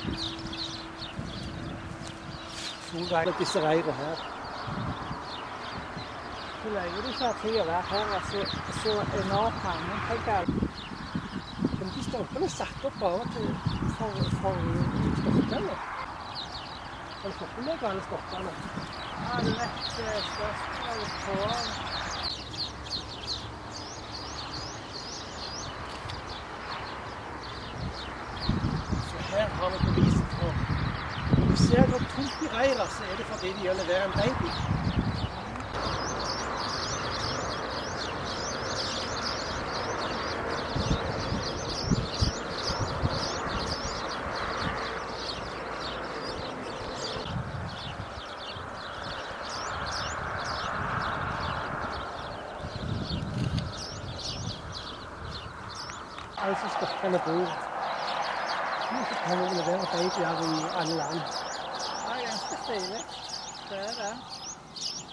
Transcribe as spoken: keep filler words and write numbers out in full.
Solveig med disse reirene her. Så lenge du ikke har tid å være her, så, så enormt mange tenker. Men de stolpene er satt opp bare til, for, for stolpene. Har du fått med deg alle stolpene? Ja, det er et spørsmål på. Så her har vi beviset på. Når du ser hvor tomt i reira, så er det fordi de gjør levere en baby. Altså stokkene bor. Nå kan vi levere babyer i alle land. Det er ganske stilig. Det er det.